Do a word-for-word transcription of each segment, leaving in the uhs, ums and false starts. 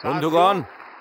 বন্ধুগণ,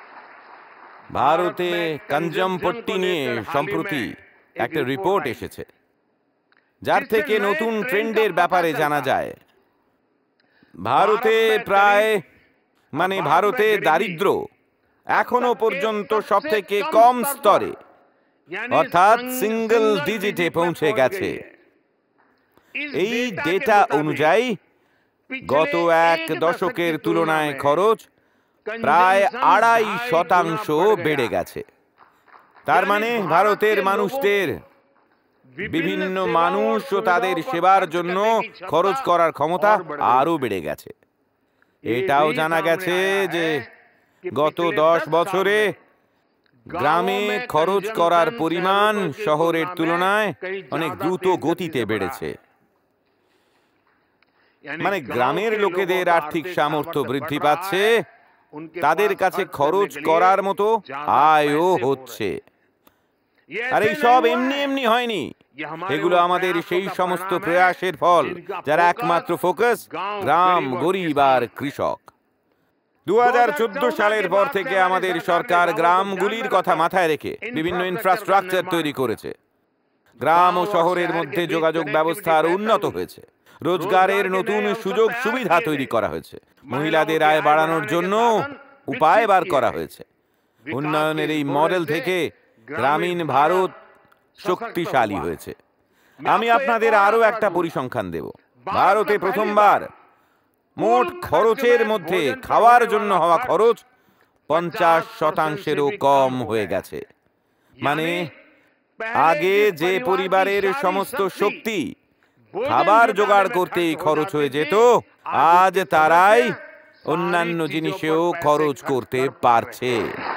ভারতে কঞ্জমপট্টি নিয়ে সম্প্রতি একটা রিপোর্ট এসেছে, যার থেকে নতুন ট্রেন্ডের ব্যাপারে জানা যায়। ভারতে প্রায় মানে ভারতে দারিদ্র্য এখনো পর্যন্ত সব থেকে কম স্তরে, অর্থাৎ সিঙ্গল ডিজিটে পৌঁছে গেছে। এই ডেটা অনুযায়ী গত এক দশকের তুলনায় খরচ প্রায় আড়াই শতাংশ বেড়ে গেছে। তার মানে ভারতের মানুষদের বিভিন্ন মানুষ ও তাদের সেবার জন্য খরচ করার ক্ষমতা আরও বেড়ে গেছে। এটাও জানা গেছে যে গত দশ বছরে গ্রামে খরচ করার পরিমাণ শহরের তুলনায় অনেক দ্রুত গতিতে বেড়েছে। মানে গ্রামের লোকেদের আর্থিক সামর্থ্য বৃদ্ধি পাচ্ছে, তাদের কাছে খরচ করার মতো আয়ও হচ্ছে। আর এই সব এমনি এমনি হয়নি, এগুলো আমাদের সেই সমস্ত প্রয়াসের ফল যার একমাত্র ফোকাস গ্রাম, গরিব আর কৃষক। দু হাজার চোদ্দ সালের পর থেকে আমাদের সরকার গ্রামগুলির কথা মাথায় রেখে বিভিন্ন ইনফ্রাস্ট্রাকচার তৈরি করেছে। গ্রাম ও শহরের মধ্যে যোগাযোগ ব্যবস্থা আরো উন্নত হয়েছে, রোজগারের নতুন সুযোগ সুবিধা তৈরি করা হয়েছে, মহিলাদের আয় বাড়ানোর জন্য উপায় বার করা হয়েছে। উন্নয়নের এই মডেল থেকে গ্রামীণ ভারত শক্তিশালী হয়েছে। আমি আপনাদের আরো একটা পরিসংখ্যান দেব। ভারতে প্রথমবার মোট খরচের মধ্যে খাওয়ার জন্য হওয়া খরচ পঞ্চাশ শতাংশেরও কম হয়ে গেছে। মানে আগে যে পরিবারের সমস্ত শক্তি খাবার জোগাড় করতেই খরচ হয়ে যেত, আজ তারাই অন্যান্য জিনিসেও খরচ করতে পারছে।